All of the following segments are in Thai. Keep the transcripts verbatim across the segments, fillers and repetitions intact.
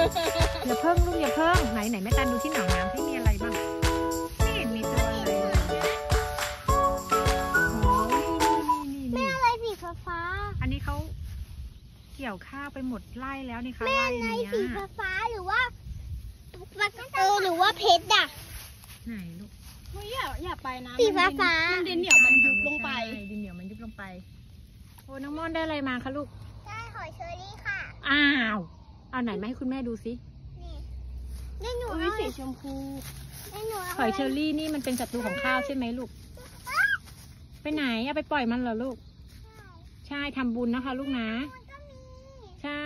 อย่าเพิ่งลูกอย่าเพิ่งไหนไหนแม่ตันดูที่หนองน้ำที่มีอะไรบ้างไม่เห็นมีตัวอะไรเลยโอ้นี่นี่นี่อะไรสีฟ้าอันนี้เขาเกี่ยวข้าวไปหมดไร่แล้วนี่ค่ะไร่เนี้ยสีฟ้าหรือว่าเออหรือว่าเพชรอะไหนลูกไม่อย่าอย่าไปนะสีฟ้าฟ้าดินเหนียวมันยุบลงไปดินเหนียวมันยุบลงไปโอ้น้องม่อนได้อะไรมาคะลูกได้หอยเชอรี่ค่ะอ้าวเอาไหนมาให้คุณแม่ดูสินี่หนูสีชมพูหอยเชอรี่นี่มันเป็นศัตรูของข้าวใช่ไหมลูกไปไหนเอาไปปล่อยมันเหรอลูกใช่ทำบุญนะคะลูกนะใช่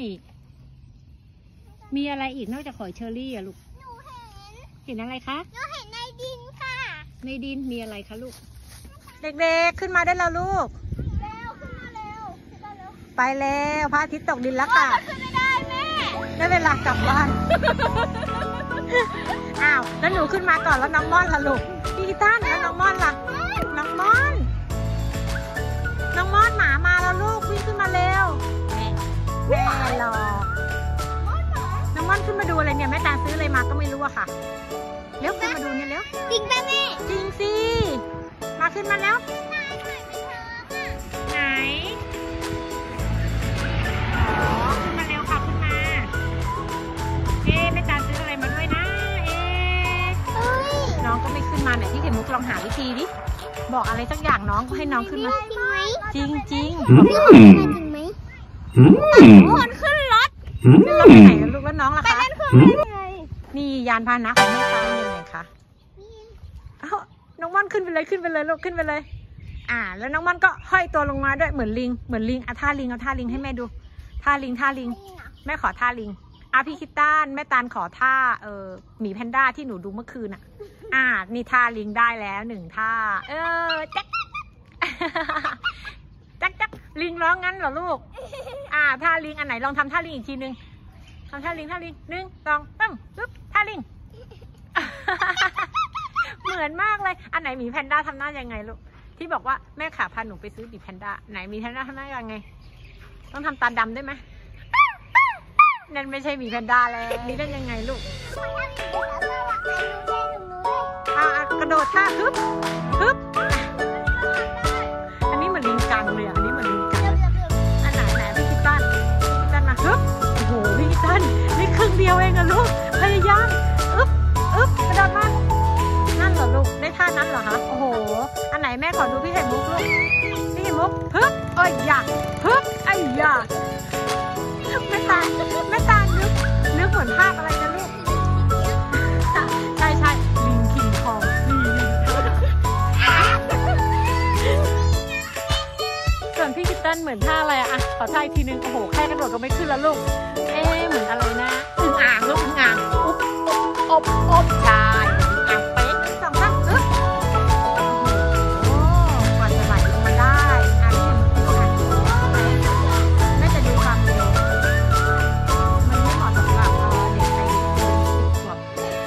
มีอะไรอีกนอกจากหอยเชอรี่อะลูกหนูเห็นเห็นอะไรคะหนูเห็นในดินค่ะในดินมีอะไรคะลูกเด็กๆขึ้นมาได้แล้วลูกเร็วขึ้นมาเร็วไปแล้วพระอาทิตย์ตกดินแล้วค่ะขึ้นไม่ได้แม่ได้เวลากลับบ้านอ้าวแล้วหนูขึ้นมาก่อนแล้วน้องม่อนล่ะลูกพี่กีต้าแล้วน้องม่อนล่ะน้องม่อนน้องม่อนหมามาแล้วลูกวิ่งขึ้นมาเร็วแม่รอน้องม่อนขึ้นมาดูอะไรเนี่ยแม่ตาซื้ออะไรมาก็ไม่รู้อะค่ะเร็วขึ้นมาดูเนี่ยเร็วจริงป่ะแม่จริงสิมาขึ้นมาแล้วไหนอ๋อขึ้นมาเร็วค่ะขึ้นมาเอ๊ะแม่ตาซื้ออะไรมาด้วยนะเอ๊ะน้องก็ไม่ขึ้นมาไหนที่เข็มมุกลองหาวิธีดิบอกอะไรสักอย่างน้องก็ให้น้องขึ้นมาจริงจริงจริงไหมคนขึ้นรถขึ้นรถไปไหนแล้วลูกแล้วน้องล่ะคะนี่ยานพาหนะของแม่ตาเป็นยังไงคะน้องม่อนขึ้นไปเลยขึ้นไปเลยลูกขึ้นไปเลยอ่าแล้วน้องม่อนก็ห้อยตัวลงมาด้วยเหมือนลิงเหมือนลิงอ่ะท่าลิงเอาท่าลิงให้แม่ดูท่าลิงท่าลิงแม่ขอท่าลิงอ่ะพี่คิตตันแม่ตาลขอท่าเออหมีแพนด้าที่หนูดูเมื่อคืนอ่ะอ่านี่ท่าลิงได้แล้วหนึ่งท่าเออแจ๊กแจ๊กแจ๊กลิงร้องงั้นเหรอลูกอ่าท่าลิงอันไหนลองทำท่าลิงอีกทีนึงทำท่าลิงท่าลิงหนึ่งสองสามปึ๊บท่าลิงเหมือนมากเลยอันไหนหมีแพนด้าทำหน้ายังไงลูกที่บอกว่าแม่ขาพาหนูไปซื้อหมีแพนด้าไหนหมีแพนด้าทำหน้ายังไงต้องทำตาดำได้ไหมนั่นไม่ใช่หมีแพนด้าแล้วนี่เล่นยังไงลูกอ่ากระโดดท่าฮึบฮึบอันนี้เหมือนลิงกังเลยอ่ะอันนี้เหมือนลิงกังอันไหนไหนพี่คิตตันคิตตันมาฮึบโอ้โหพี่คิตตันนี่ครึ่งเดียวเองอะลูกพยายามอึ๊บอึ๊บกระโดดมานั่นเหรอลูกได้ท่านั้นเหรอคะโอ้โหอันไหนแม่ขอดูพี่ไข่มุกลูกพี่ไข่มุกฮึบเอ้ยยาฮึบไอ้ยาแม่ตาแม่ตานึกนึกเหมือนภาพอะไรนะลูกใช่ใช่ลิงคิงคองนี่ส่วนพี่คิตตันเหมือนท่าอะไรอะขอท่าอีกทีนึงโอ้โหแค่กระโดดก็ไม่ขึ้นแล้วลูกเอ๊เหมือนอะไรนะอึ่งอ่างลูกอึ่งอ่างอุ๊บอบอบใช่อ่างเป๊ะสองข้างอึ๊บโอ้กว่าจะไหลลงมาได้อันนี้น่าจะดูความเร็วมันไม่เหมาะสำหรับเด็กอายุสิบขวบ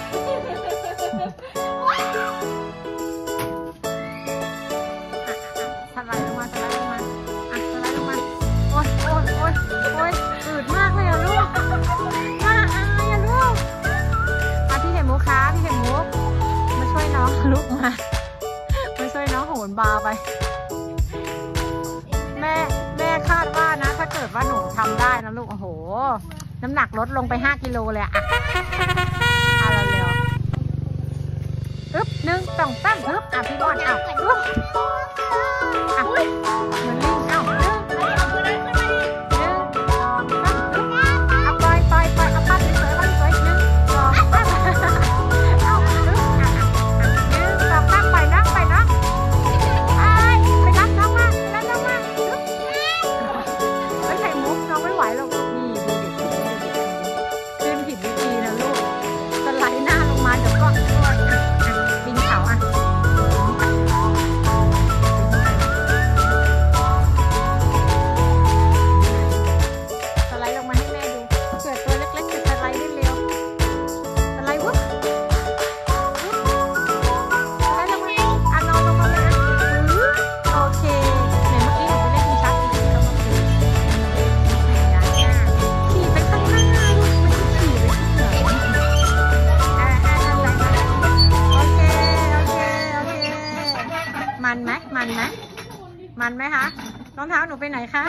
สไลด์ลงมาสไลด์ลงมาอ่ะสไลด์ลงมาโอ๊ยโอ๊ยโอ๊ยโอ๊ยอืดมากเลยอะลูกน่าอายอะลูกพี่เห็นมุกคะพี่เห็นมุกมาช่วยน้องลุกมามาช่วยน้องโหนบาร์ไปแม่แม่คาดว่านะถ้าเกิดว่าหนูทำได้นะลูกโอ้โหน้ำหนักลดลงไปห้ากิโลเลยอะเอาเร็วๆอึ๊บหนึ่งสองสามอึ๊บอ่ะพี่บอลอ่ะอึ๊บอ่ะเหมือนลิงเอ้าหนึ่งหนึ่งสองสามอึ๊บอ่ะปล่อยปล่อยปล่อยเอาปั้นสวยๆปั้นสวยหนึ่งสองสามเอาอึ๊บอ่ะอ่ะหนึ่งสองสามไปนะไปนะไปไปรับน้องมาไปรับน้องมาอึ๊บไม่ใช่มุกน้องไม่ไหวหรอกนี่ดูดิขึ้นผิดวิธีนะลูกสไลด์หน้าลงมาเดี๋ยวก็บินเขาอ่ะมันไหมมันไหมมันไหมคะรองเท้าหนูไปไหนคะ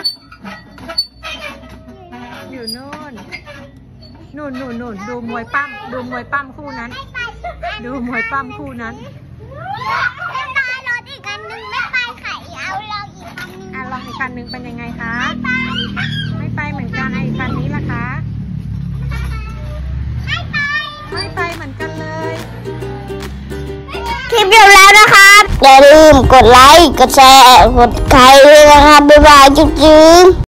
อยู่นู่นนู่นนู่นนู่นดูมวยปั้มดูมวยปั้มคู่นั้นดูมวยปั้มคู่นั้นไม่ไปรถอีกคันนึงไม่ไปไข่เอาลองอีกคันนึงอ่ะลองอีกคันนึงเป็นยังไงคะไม่ไปเหมือนกันไอ้คันนี้ล่ะคะไม่ไปไม่ไปเหมือนกันเลยคลิปจบแล้วนะครับอย่าลืมกดไลค์กดแชร์กดไลค์ด้วยนะครับบ๊ายบายจุ๊บ